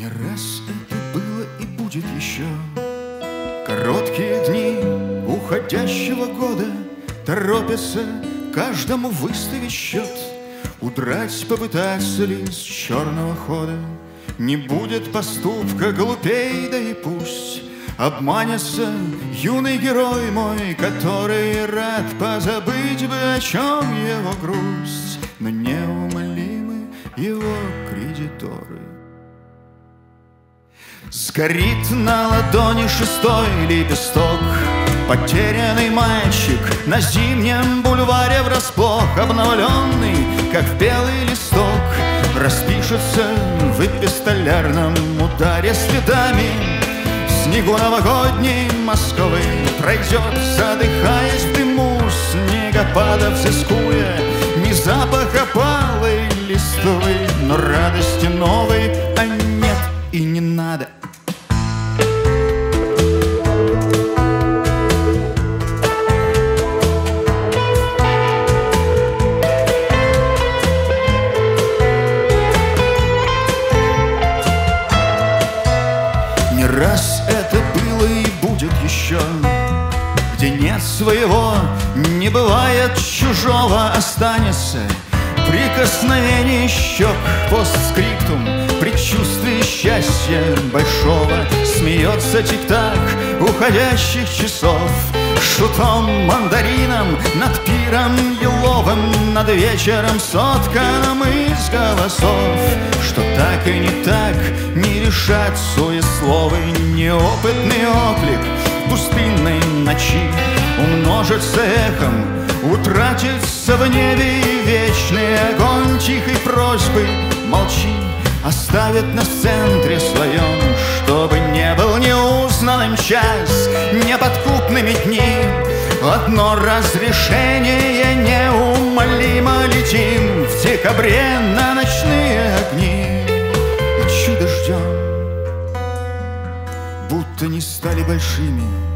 Не раз это было и будет еще. Короткие дни уходящего года торопятся каждому выставить счет. Удрать попытаться ли с черного хода? Не будет поступка глупей, да и пусть обманется юный герой мой, который рад позабыть бы, о чем его грусть. Но неумолимы его кредиторы. Сгорит на ладони шестой лепесток. Потерянный мальчик на зимнем бульваре врасплох, обновленный, как белый листок, распишется в эпистолярном ударе следами. В снегу новогодней Москвы пройдет, задыхаясь в дыму снегопадов, взыскуя ни запах опалой листвы, но радости новой, а нет и не надо. Не раз это было и будет еще. Где нет своего, не бывает чужого, останется прикосновение щек, постскриптум, предчувствие счастья большого. Смеется тик-так уходящих часов, шутом мандарином над пиром еловым, над вечером сотканным из голосов. Что так и не так, не решат суесловы, неопытный оклик пустынной ночи умножится эхом, утратится в небе и вечный огонь тихой просьбы. Молчи, оставит нас в центре своем, чтобы не был неузнанным час, неподкупными дни. Одно разрешение, неумолимо летим в декабре на ночные огни. И чудо ждем, будто не стали большими